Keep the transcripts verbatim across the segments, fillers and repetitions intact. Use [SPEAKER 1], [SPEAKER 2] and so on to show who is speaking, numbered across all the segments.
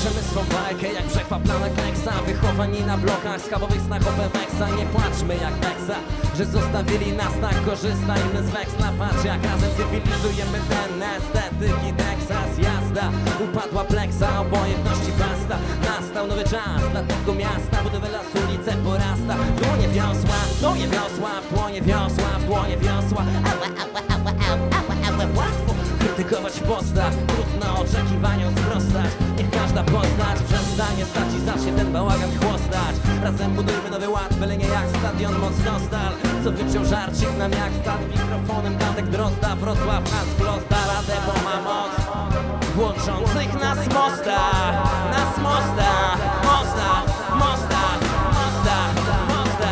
[SPEAKER 1] przemysłą bajkę jak przechwaplana keksa. Wychowani na blokach, skabowych snach opeweksa. Nie płaczmy jak Teksa, że zostawili nas tak. Korzystajmy z weksla, patrz jak razem cywilizujemy ten estetyki Teksas. Jazda, upadła pleksa, obojętności basta. Nastał nowy czas dla tego miasta, budowę las, ulice porasta. W dłonie wiosła, w dłonie wiosła, w dłonie wiosła, w dłonie wiosła. Ała, ała, ała, ała, ała, ała, łatwo krytykować postać, trudno oczekiwaniom sprostać. Niech każda postać przestanie stać i zacznie ten bałagan chłostać. Razem budujmy nowy ład, byle nie jak stadion mocno stal. Co wyciął żarcik nam jak stan mikrofonem Datek Drozda. Wrocław, Hans Glozda, radę, bo ma moc włączących nas mosta, nas mosta, mosta, mosta, mosta, mosta.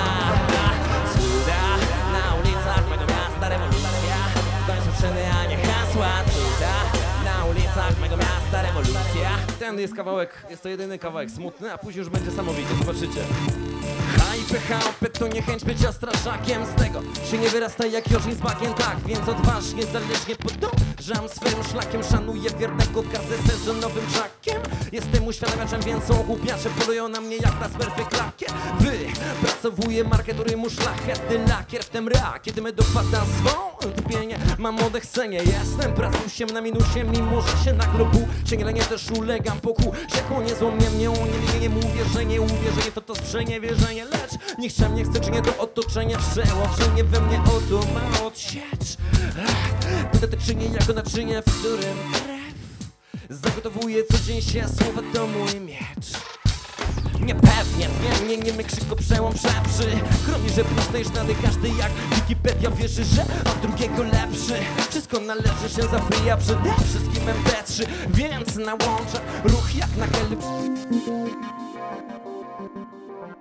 [SPEAKER 1] Cuda na ulicach mego miasta, rewolucja w końcu czyny, a nie hasła. Cuda na ulicach mego miasta, rewolucja. Ten jest kawałek, jest to jedyny kawałek smutny, a później już będzie samowicie, zobaczycie. H I P, H O P to niechęć bycia strażakiem. Z tego się nie wyrasta jak Jorzin z bakiem. Tak, więc odważnie, zależnie podążam swym szlakiem. Szanuję wiernego, gardzę sezonowym żakiem. Jestem uświadamiaczem, więc ogłupiacze polują na mnie jak na smerfy klakie. Wypracowuję markę, który mu szlachetny lakier w tym ra. Kiedy me dopada zwątpienie, mam odechcenie. Jestem pracusiem na minusie, mimo że się na globu się nie też ulegam poku. Siekło niezłomnie mnie, nie, nie mówię, że nie uwierzenie to to sprzeniewierzenie. Lecz nikczemnie chcę, czy nie to otoczenie przełożenie we mnie oto ma odsiecz. Pytatek czynię jako naczynie, w którym krew zagotowuje co dzień się, słowa to mój miecz. Niepewnie, nie, nie, my krzyko przełom przeprzy. Chroni, że proste sztady każdy jak Wikipedia wierzy, że od drugiego lepszy. Wszystko należy się za free, a przede wszystkim M P trzy. Więc nałączę ruch jak na heli.